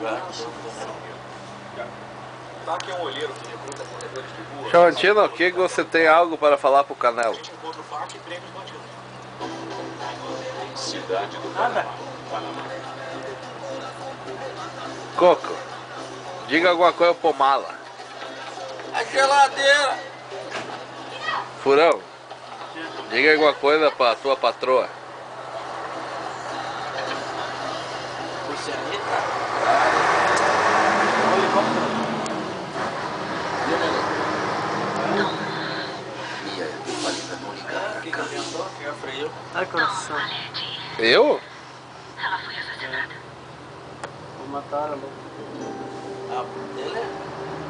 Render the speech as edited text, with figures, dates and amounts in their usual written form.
Tá aqui um olheiro que recruta corredores de rua. Chavantino, o que você tem algo para falar pro Canelo? A gente encontra o fato e prêmios bandidos. Cidade do Panamá. Coco, diga alguma coisa pro Mala. A geladeira! Furão, diga alguma coisa pra tua patroa. Ai, coração. Eu? Ela foi assassinada. Vou matar ela. Ah, dele é?